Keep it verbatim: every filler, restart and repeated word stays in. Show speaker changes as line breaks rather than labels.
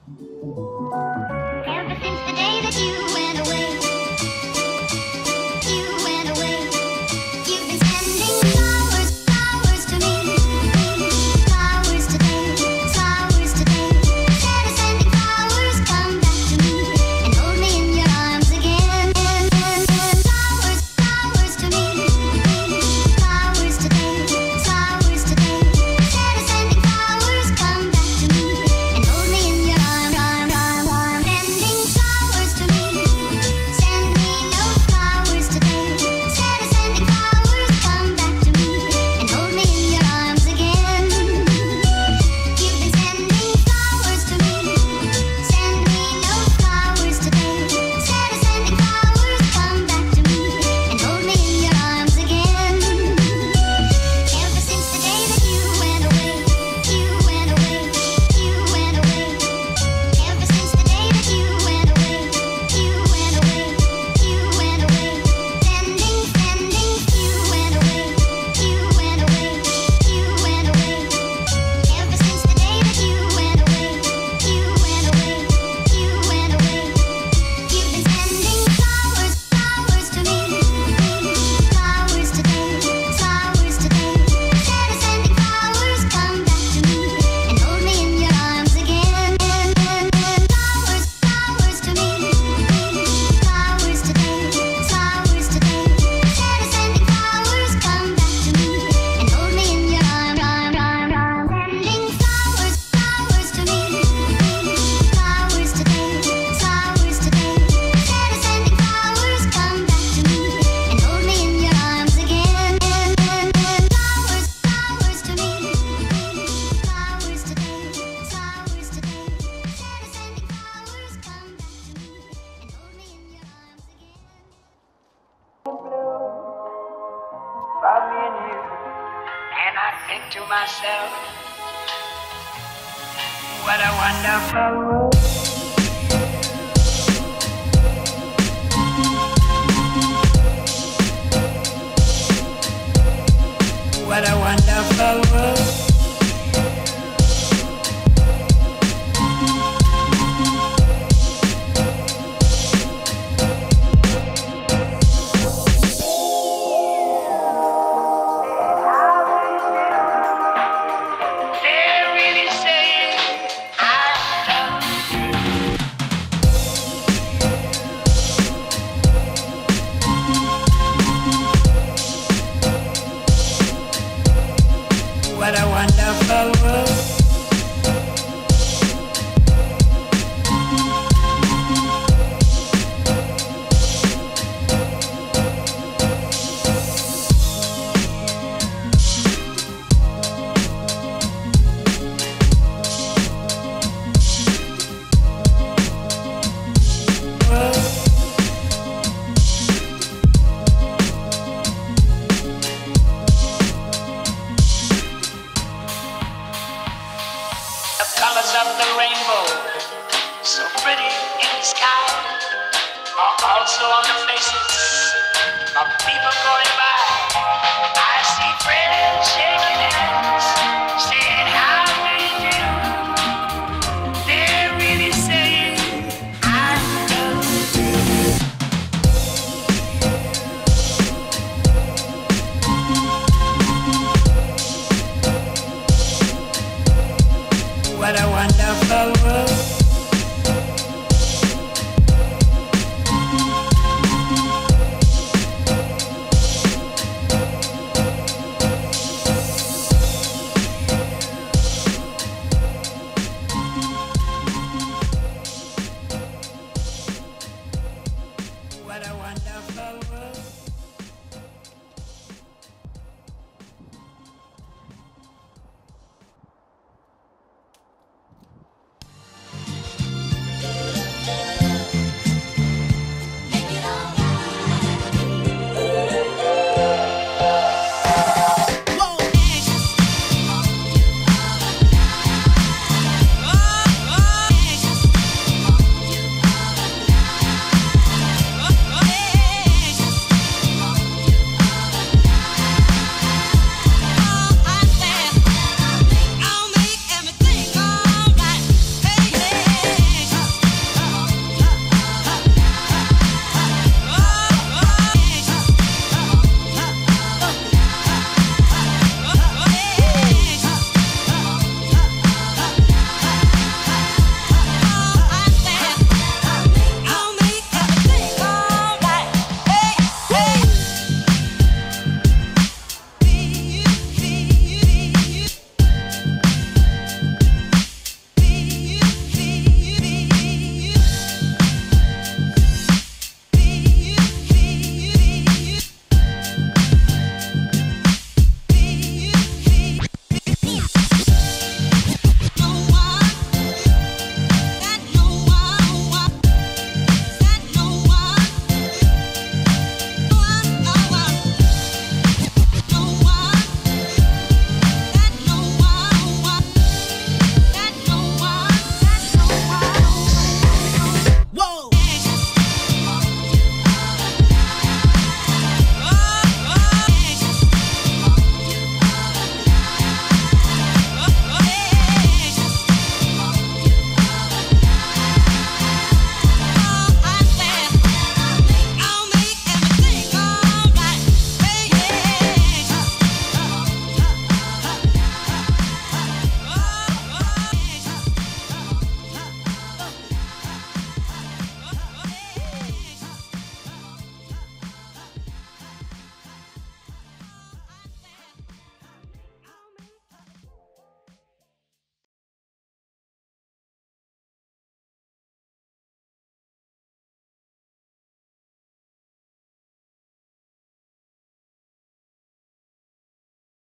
Ever since the day that you went away, you went away. You've been sending flowers, flowers to me, flowers today, flowers today. Instead of sending flowers, come back to me and hold me in your arms again. Flowers, flowers to me, flowers today, flowers today. Instead of sending flowers, come back to me and hold me in your arms, arms, arms, arms. Sending flowers to me, send me no flowers today. Instead of sending flowers, come back to me and hold me in your arms again. You've been sending flowers to me, send me no flowers today. Instead of sending flowers, come back to me and hold me in your arms again. Ever since the day that you went away, you went away, you went away. Ever since the day that you went away, you went away, you went away. Sending, sending, you went away, you went away, you went away. Ever since the day that you went away, you went away, you went away. You've been sending flowers, flowers to me, flowers today, flowers today. Instead of sending flowers, come back to me and hold me in your arms again. Flowers, flowers to me, flowers today, flowers today. Instead of sending flowers, come back to me and hold me in your arms, arms, arms, arms. Sending flowers, flowers to me, flowers today, flowers today. Instead of sending flowers, come back to me and hold me in your arms again. Flowers, flowers to me, flowers today, flowers today. Instead of sending flowers, come back to me and hold me in your arms again.
For me and you, and I think to myself, what a wonderful world. What a wonderful world. They're really saying I love you. What a wonderful world. The colors of the rainbow, so pretty in the sky, are also on the faces of people going by. I see friends shaking hands, saying how do you do? They're really saying I love you. What a wonderful world.